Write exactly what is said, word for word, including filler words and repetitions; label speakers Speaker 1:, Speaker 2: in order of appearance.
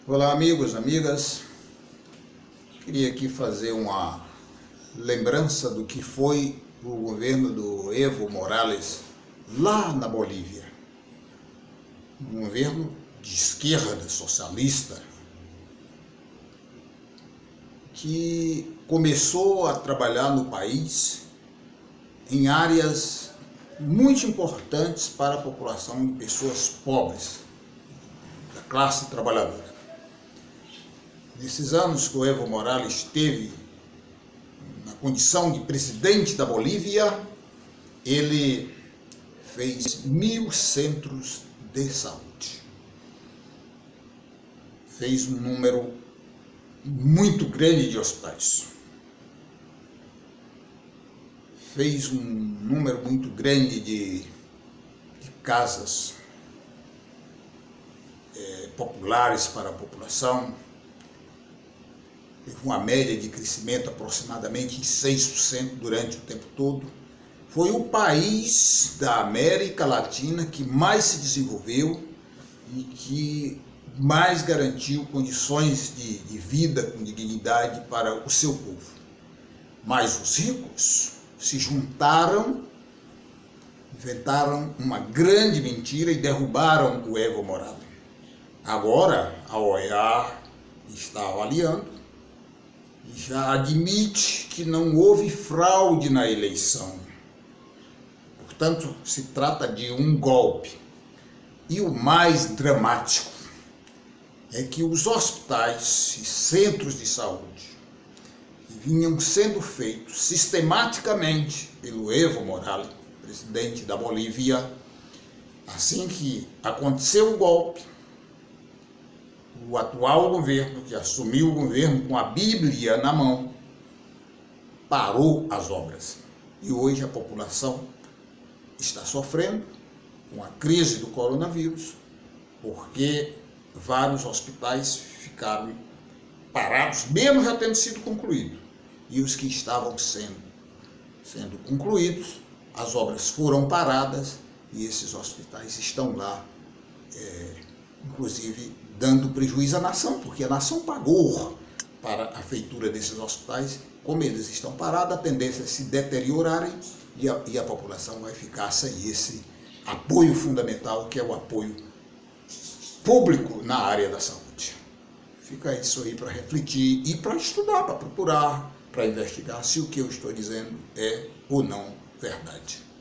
Speaker 1: Olá, amigos, amigas. Queria aqui fazer uma lembrança do que foi o governo do Evo Morales lá na Bolívia. Um governo de esquerda, socialista, que começou a trabalhar no país em áreas muito importantes para a população de pessoas pobres, da classe trabalhadora. Nesses anos que o Evo Morales esteve na condição de presidente da Bolívia, ele fez mil centros de saúde. Fez um número muito grande de hospitais. Fez um número muito grande de, de casas é, populares para a população. Teve uma média de crescimento aproximadamente de seis por cento durante o tempo todo. Foi o país da América Latina que mais se desenvolveu e que mais garantiu condições de, de vida com dignidade para o seu povo. Mas os ricos se juntaram, inventaram uma grande mentira e derrubaram o Evo Morales. Agora a O E A está avaliando e já admite que não houve fraude na eleição. Portanto, se trata de um golpe. E o mais dramático é que os hospitais e centros de saúde que vinham sendo feitos sistematicamente pelo Evo Morales, presidente da Bolívia, assim que aconteceu o golpe, o atual governo, que assumiu o governo com a Bíblia na mão, parou as obras. E hoje a população está sofrendo com a crise do coronavírus, porque vários hospitais ficaram parados, mesmo já tendo sido concluídos. E os que estavam sendo, sendo concluídos, as obras foram paradas e esses hospitais estão lá, é, inclusive dando prejuízo à nação, porque a nação pagou para a feitura desses hospitais. Como eles estão parados, a tendência é se deteriorarem e a, e a população vai ficar sem esse apoio fundamental, que é o apoio público na área da saúde. Fica isso aí para refletir e para estudar, para procurar, para investigar se o que eu estou dizendo é ou não verdade.